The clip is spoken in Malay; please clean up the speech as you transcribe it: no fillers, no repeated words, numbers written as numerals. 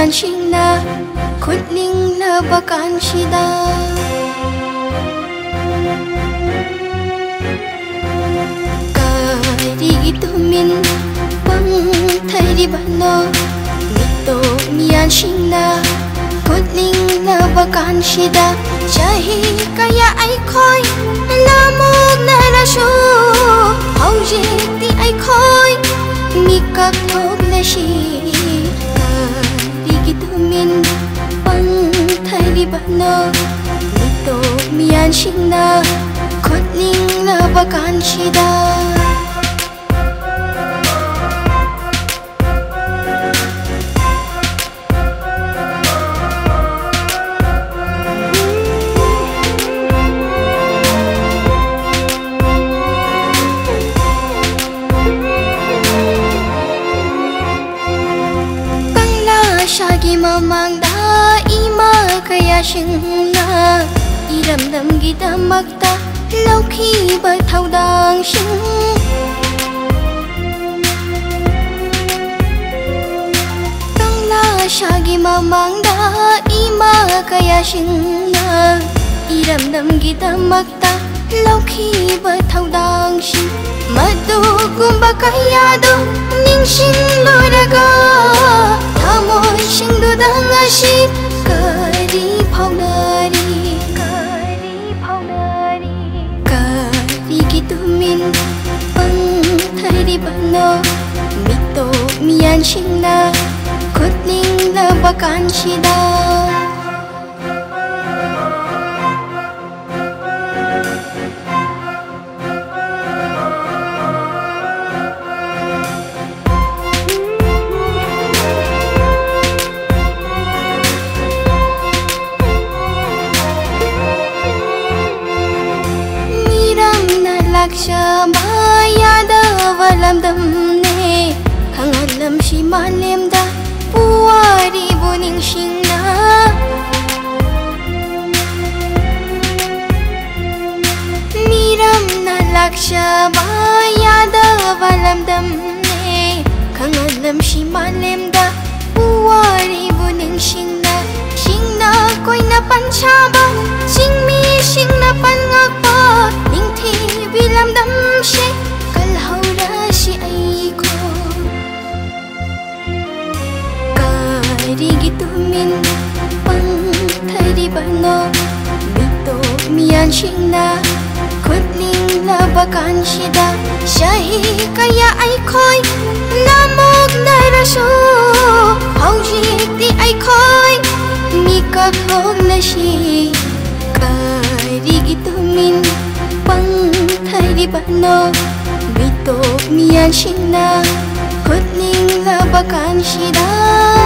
ꯃꯤꯌꯥꯟꯁꯤꯡꯅ ꯈꯨꯠꯂꯤꯡꯂꯕ ꯀꯥꯟꯁꯤꯗ ꯀꯔꯤꯒꯤ ꯇꯨꯃꯤꯟ ꯄꯪꯊꯔꯤꯕꯅꯣ ꯃꯤꯇꯣꯞ ꯃꯤꯌꯥꯟꯁꯤꯡꯅ ꯈꯨꯠꯂꯤꯡꯂꯕ ꯀꯥꯟꯁꯤꯗ ꯆꯍꯤ ꯀꯌꯥ ꯑꯩꯈꯣꯏ ꯂꯥꯃꯣꯛꯅꯔꯁꯨ ꯍꯧꯖꯤꯛꯇꯤ ꯑꯩꯈꯣꯏ ꯃꯤꯀꯞ ꯊꯣꯛꯂꯁꯤ ꯀꯔꯤꯒꯤ ꯇꯨꯃꯤꯟ ꯄꯪꯊꯔꯤꯕꯅꯣ ꯃꯤꯇꯣꯞ ꯃꯤꯌꯥꯟꯁꯤꯡꯅ ꯈꯨꯠꯂꯤꯡꯂꯕ ꯀꯥꯟꯁꯤꯗ ꯃꯃꯥꯡꯗ ꯏꯃꯥ ꯀꯌꯥꯁꯤꯡꯅ ꯏꯔꯝꯗꯝꯒꯤꯗꯃꯛꯇ ꯂꯧꯈꯤꯕ ꯊꯧꯗꯥꯡꯁꯤꯡ ꯀꯪꯂꯥꯁꯥꯒꯤ ꯃꯃꯥꯡꯗ ꯏꯃꯥ ꯀꯌꯥꯁꯤꯡꯅ ꯏꯔꯝꯗꯝꯒꯤꯗꯃꯛꯇ ꯂꯧꯈꯤꯕ ꯊꯧꯗꯥꯡꯁꯤꯡ ꯃꯗꯨꯒꯨꯝꯕ ꯀꯌꯥꯗꯨ ꯅꯤꯡꯁꯤꯡꯂꯨꯔꯒ ꯊꯃꯣꯏꯁꯤꯡꯗꯨꯗ ꯉꯁꯤ ꯀꯔꯤ ꯐꯥꯎꯅꯔꯤ ꯀꯔꯤꯒꯤ ꯇꯨꯃꯤꯟ ꯄꯪꯊꯔꯤꯕꯅꯣ ꯃꯤꯇꯣꯞ ꯃꯤꯌꯥꯟꯁꯤꯡꯅ ꯈꯨꯠꯂꯤꯡꯂꯕ ꯀꯥꯟꯁꯤꯗ lakshama yadava lamdamne hangalamshi malemda puwari buningsingna miramna lakshama yadava lamdamne hangalamshi malemda puwari buningsingna singna koina panchaba singmi singna pangakpa ningthi bilamdam she kalhaura shi aiko karigi tumin pangtharibano mitop miyanshingna khutlinglaba kanshida shahi kaya aikhoi lamoknarasu haujikti aikhoi mikak thoglashi karigi tumin pangtharibano mitop miyanshingna khutlinglaba kanshida